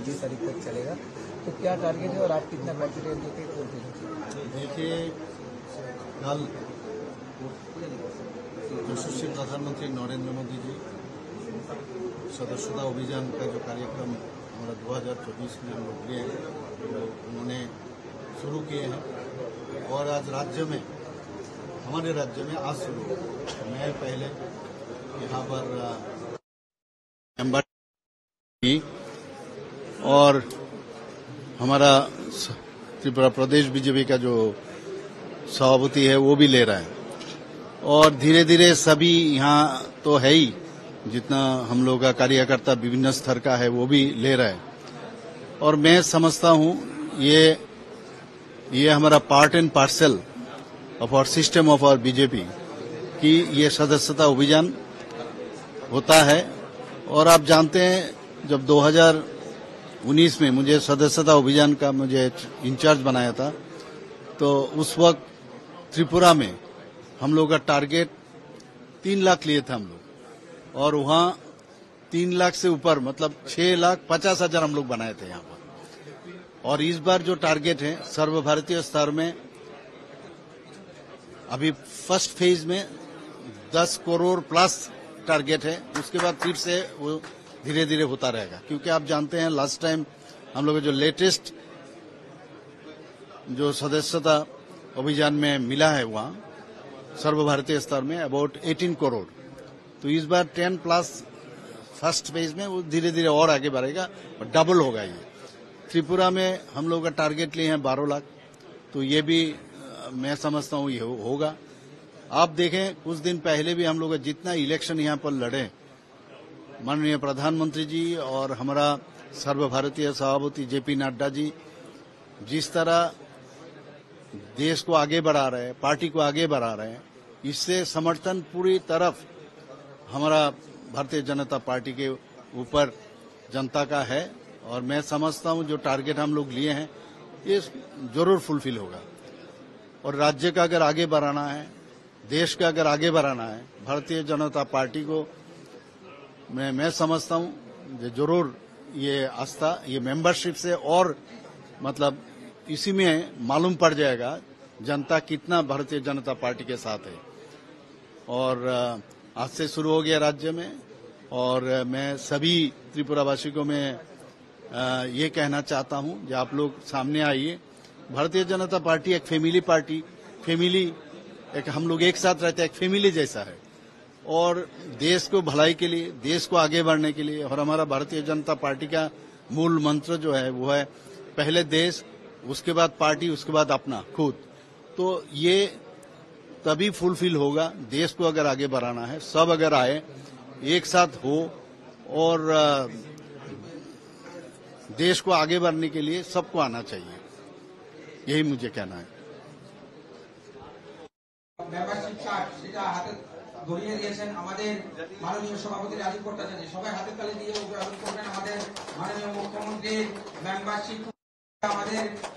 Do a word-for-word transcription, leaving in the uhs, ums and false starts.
बीस तारीख तक चलेगा, तो क्या टारगेट है और आप कितना कॉन्फिडेंट देते हैं? देखिए, कल यशस्वी प्रधानमंत्री नरेंद्र मोदी जी सदस्यता अभियान का जो कार्यक्रम हमारा दो हज़ार चौबीस में हम लोग लिए हैं, तो उन्होंने शुरू किए हैं और आज राज्य में, हमारे राज्य में आज शुरू हुआ। मैं पहले यहाँ पर मेंबर की और हमारा त्रिपुरा प्रदेश बीजेपी का जो सभापति है वो भी ले रहा है और धीरे धीरे सभी यहाँ तो है ही, जितना हम लोग का कार्यकर्ता विभिन्न स्तर का है वो भी ले रहा है। और मैं समझता हूँ ये ये हमारा part and parcel of our system of our BJP कि ये सदस्यता अभियान होता है। और आप जानते हैं जब दो हज़ार उन्नीस में मुझे सदस्यता अभियान का मुझे इंचार्ज बनाया था, तो उस वक्त त्रिपुरा में हम लोग का टारगेट तीन लाख लिए थे हम लोग, और वहाँ तीन लाख से ऊपर मतलब छह लाख पचास हजार हम लोग बनाए थे यहाँ पर। और इस बार जो टारगेट है सर्वभारतीय स्तर में, अभी फर्स्ट फेज में दस करोड़ प्लस टारगेट है, उसके बाद फिर से वो धीरे धीरे होता रहेगा। क्योंकि आप जानते हैं लास्ट टाइम हम लोग जो लेटेस्ट जो सदस्यता अभियान में मिला है वहाँ सर्वभारतीय स्तर में अबाउट अठारह करोड़, तो इस बार टेन प्लस फर्स्ट फेज में वो धीरे धीरे और आगे बढ़ेगा और डबल होगा। ये त्रिपुरा में हम लोग का टारगेट लिए हैं बारह लाख, तो ये भी मैं समझता हूँ ये होगा। आप देखें कुछ दिन पहले भी हम लोग जितना इलेक्शन यहाँ पर लड़े, माननीय प्रधानमंत्री जी और हमारा सर्वभारतीय सभापति जेपी नड्डा जी जिस तरह देश को आगे बढ़ा रहे हैं, पार्टी को आगे बढ़ा रहे हैं, इससे समर्थन पूरी तरफ हमारा भारतीय जनता पार्टी के ऊपर जनता का है। और मैं समझता हूं जो टारगेट हम लोग लिए हैं ये जरूर फुलफिल होगा। और राज्य का अगर आगे बढ़ाना है, देश का अगर आगे बढ़ाना है, भारतीय जनता पार्टी को मैं मैं समझता हूं जरूर ये आस्था, ये मेंबरशिप से और मतलब इसी में मालूम पड़ जाएगा जनता कितना भारतीय जनता पार्टी के साथ है। और आज से शुरू हो गया राज्य में, और मैं सभी त्रिपुरावासी को मैं ये कहना चाहता हूं कि आप लोग सामने आइए। भारतीय जनता पार्टी एक फैमिली पार्टी, फैमिली एक हम लोग एक साथ रहते हैं, एक फैमिली जैसा है। और देश को भलाई के लिए, देश को आगे बढ़ने के लिए, और हमारा भारतीय जनता पार्टी का मूल मंत्र जो है वो है पहले देश, उसके बाद पार्टी, उसके बाद अपना खुद। तो ये तभी फुलफिल होगा। देश को अगर आगे बढ़ाना है, सब अगर आए एक साथ हो और देश को आगे बढ़ने के लिए सबको आना चाहिए, यही मुझे कहना है। মেম্বারশিপ কার্ড সেটা হাতে ধরিয়ে দিয়েছেন আমাদের মাননীয় সভাপতি রাজীব ভট্টাচার্য। সবাই হাতে তালি দিয়ে অভিবাদন করবেন আমাদের মাননীয় মুখ্যমন্ত্রীর মেম্বারশিপ আমাদের